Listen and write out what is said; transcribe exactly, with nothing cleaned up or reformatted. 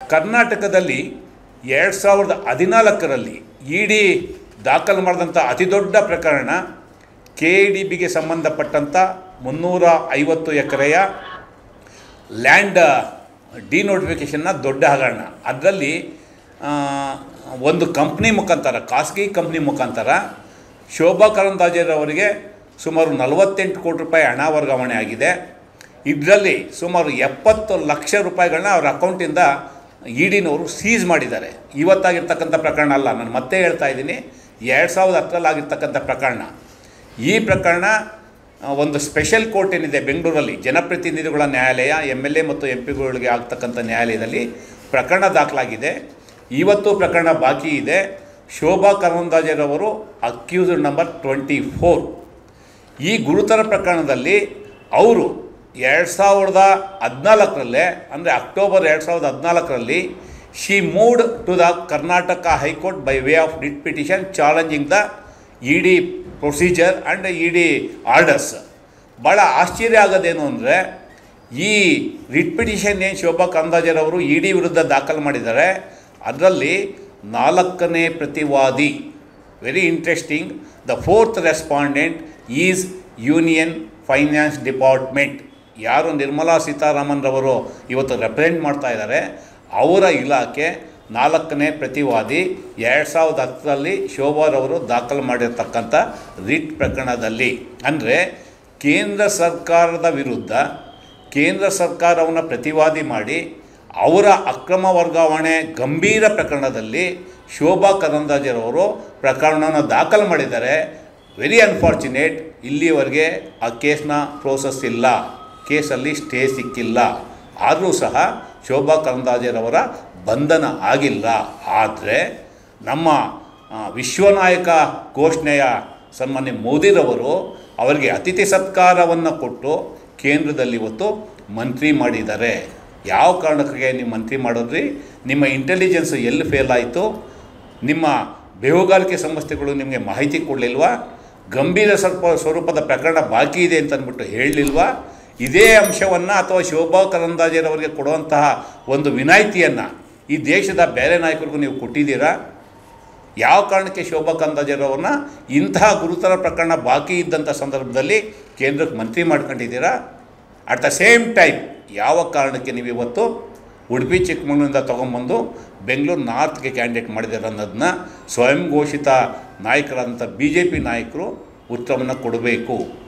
ಕರ್ನಾಟಕದಲ್ಲಿ ಎರಡು ಸಾವಿರದ ಹದಿನಾಲ್ಕರಲ್ಲಿ ಇ ಡಿ ದಾಖಲು ಮಾಡಿದಂಥ ಅತಿ ದೊಡ್ಡ ಪ್ರಕರಣ ಕೆ ಇ ಡಿ ಬಿಗೆ ಸಂಬಂಧಪಟ್ಟಂಥ ಮುನ್ನೂರ ಐವತ್ತು ಎಕರೆಯ ಲ್ಯಾಂಡ್ ಡಿನೋಟಿಫಿಕೇಷನ್ನ ದೊಡ್ಡ ಹಗರಣ. ಅದರಲ್ಲಿ ಒಂದು ಕಂಪ್ನಿ ಮುಖಾಂತರ, ಖಾಸಗಿ ಕಂಪ್ನಿ ಮುಖಾಂತರ ಶೋಭಾ ಕರಂದ್ಲಾಜೆರವರಿಗೆ ಸುಮಾರು ನಲವತ್ತೆಂಟು ಕೋಟಿ ರೂಪಾಯಿ ಹಣ ವರ್ಗಾವಣೆ ಆಗಿದೆ. ಇದರಲ್ಲಿ ಸುಮಾರು ಎಪ್ಪತ್ತು ಲಕ್ಷ ರೂಪಾಯಿಗಳನ್ನ ಅವ್ರ ಅಕೌಂಟಿಂದ ಇ ಡಿನವರು ಸೀಸ್ ಮಾಡಿದ್ದಾರೆ. ಇವತ್ತಾಗಿರ್ತಕ್ಕಂಥ ಪ್ರಕರಣ ಅಲ್ಲ, ನಾನು ಮತ್ತೆ ಹೇಳ್ತಾ ಇದ್ದೀನಿ, ಎರಡು ಸಾವಿರದ ಹತ್ತರಲ್ಲಿ ಆಗಿರ್ತಕ್ಕಂಥ ಪ್ರಕರಣ. ಈ ಪ್ರಕರಣ ಒಂದು ಸ್ಪೆಷಲ್ ಕೋರ್ಟ್ ಏನಿದೆ ಬೆಂಗಳೂರಲ್ಲಿ, ಜನಪ್ರತಿನಿಧಿಗಳ ನ್ಯಾಯಾಲಯ, ಎಮ್ ಎಲ್ ಎ ಮತ್ತು ಎಂ ಪಿಗಳಿಗೆ ಆಗ್ತಕ್ಕಂಥ ನ್ಯಾಯಾಲಯದಲ್ಲಿ ಪ್ರಕರಣ ದಾಖಲಾಗಿದೆ. ಇವತ್ತು ಪ್ರಕರಣ ಬಾಕಿ ಇದೆ. ಶೋಭಾ ಕರಂದ್ಲಾಜೆರವರು ಅಕ್ಯೂಸ್ಡ್ ನಂಬರ್ ಟ್ವೆಂಟಿ ಫೋರ್. ಈ ಗುರುತರ ಪ್ರಕರಣದಲ್ಲಿ ಅವರು ಎರಡು ಸಾವಿರದ ಹದಿನಾಲ್ಕರಲ್ಲೇ, ಅಂದರೆ ಅಕ್ಟೋಬರ್ ಎರಡು ಸಾವಿರದ ಹದಿನಾಲ್ಕರಲ್ಲಿ she moved to the Karnataka high court by way of writ petition challenging the E D procedure and E D orders. ಭಾಳ ಆಶ್ಚರ್ಯ ಆಗೋದೇನು ಅಂದರೆ, ಈ ರಿಟ್ ಪಿಟಿಷನ್ ಏನು ಶೋಭಾ ಕರಂದ್ಲಾಜೆರವರು ಇ ಡಿ ವಿರುದ್ಧ ದಾಖಲು ಮಾಡಿದ್ದಾರೆ, ಅದರಲ್ಲಿ ನಾಲ್ಕನೇ ಪ್ರತಿವಾದಿ, very interesting, the fourth respondent is union finance department. ಯಾರು ನಿರ್ಮಲಾ ಸೀತಾರಾಮನ್ ರವರು ಇವತ್ತು ರೆಪ್ರೆಸೆಂಟ್ ಮಾಡ್ತಾ ಇದ್ದಾರೆ, ಅವರ ಇಲಾಖೆ ನಾಲ್ಕನೇ ಪ್ರತಿವಾದಿ ಎರಡು ಸಾವಿರದ ಹತ್ತರಲ್ಲಿ ಶೋಭಾರವರು ದಾಖಲು ಮಾಡಿರ್ತಕ್ಕಂಥ ರಿಟ್ ಪ್ರಕರಣದಲ್ಲಿ. ಅಂದರೆ ಕೇಂದ್ರ ಸರ್ಕಾರದ ವಿರುದ್ಧ ಕೇಂದ್ರ ಸರ್ಕಾರವನ್ನು ಪ್ರತಿವಾದಿ ಮಾಡಿ ಅವರ ಅಕ್ರಮ ವರ್ಗಾವಣೆ ಗಂಭೀರ ಪ್ರಕರಣದಲ್ಲಿ ಶೋಭಾ ಕರಂದ್ಲಾಜೆರವರು ಪ್ರಕರಣವನ್ನು ದಾಖಲು ಮಾಡಿದ್ದಾರೆ. ವೆರಿ ಅನ್ಫಾರ್ಚುನೇಟ್, ಇಲ್ಲಿವರೆಗೆ ಆ ಕೇಸ್ನ ಪ್ರೋಸೆಸ್ ಇಲ್ಲ, ಕೇಸಲ್ಲಿ ಸ್ಟೇ ಸಿಕ್ಕಿಲ್ಲ. ಆದರೂ ಸಹ ಶೋಭಾ ಕರಂದ್ಲಾಜೆರವರ ಬಂಧನ ಆಗಿಲ್ಲ. ಆದರೆ ನಮ್ಮ ವಿಶ್ವನಾಯಕ ಘೋಷಣೆಯ ಸನ್ಮಾನ್ಯ ಮೋದಿರವರು ಅವರಿಗೆ ಅತಿಥಿ ಸತ್ಕಾರವನ್ನು ಕೊಟ್ಟು ಕೇಂದ್ರದಲ್ಲಿ ಇವತ್ತು ಮಂತ್ರಿ ಮಾಡಿದ್ದಾರೆ. ಯಾವ ಕಾರಣಕ್ಕೆ ನೀವು ಮಂತ್ರಿ ಮಾಡೋದ್ರಿ? ನಿಮ್ಮ ಇಂಟೆಲಿಜೆನ್ಸ್ ಎಲ್ಲಿ ಫೇಲ್ ಆಯಿತು? ನಿಮ್ಮ ಬೇಹುಗಾರಿಕೆ ಸಂಸ್ಥೆಗಳು ನಿಮಗೆ ಮಾಹಿತಿ ಕೊಡಲಿಲ್ವಾ? ಗಂಭೀರ ಸ್ವಲ್ಪ ಸ್ವರೂಪದ ಪ್ರಕರಣ ಬಾಕಿ ಇದೆ ಅಂತ ಅಂದ್ಬಿಟ್ಟು ಹೇಳಲಿಲ್ವಾ? ಇದೇ ಅಂಶವನ್ನು ಅಥವಾ ಶೋಭಾ ಕರಂದ್ಲಾಜೆರವರಿಗೆ ಕೊಡುವಂತಹ ಒಂದು ವಿನಾಯಿತಿಯನ್ನು ಈ ದೇಶದ ಬೇರೆ ನಾಯಕರಿಗೂ ನೀವು ಕೊಟ್ಟಿದ್ದೀರಾ? ಯಾವ ಕಾರಣಕ್ಕೆ ಶೋಭಾ ಕರಂದ್ಲಾಜೆರವ್ರನ್ನ ಇಂತಹ ಗುರುತರ ಪ್ರಕರಣ ಬಾಕಿ ಇದ್ದಂಥ ಸಂದರ್ಭದಲ್ಲಿ ಕೇಂದ್ರಕ್ಕೆ ಮಂತ್ರಿ ಮಾಡ್ಕೊಂಡಿದ್ದೀರಾ? ಅಟ್ ದ ಸೇಮ್ ಟೈಮ್ ಯಾವ ಕಾರಣಕ್ಕೆ ನೀವು ಇವತ್ತು ಉಡುಪಿ ಚಿಕ್ಕಮಗಳೂರಿಂದ ತೊಗೊಂಬಂದು ಬೆಂಗಳೂರು ನಾರ್ತ್ಗೆ ಕ್ಯಾಂಡಿಡೇಟ್ ಮಾಡಿದ್ದಾರೆ ಅನ್ನೋದನ್ನ ಸ್ವಯಂ ಘೋಷಿತ ನಾಯಕರಾದಂಥ ಬಿ ಜೆ ಪಿ ನಾಯಕರು ಉತ್ತರವನ್ನು ಕೊಡಬೇಕು.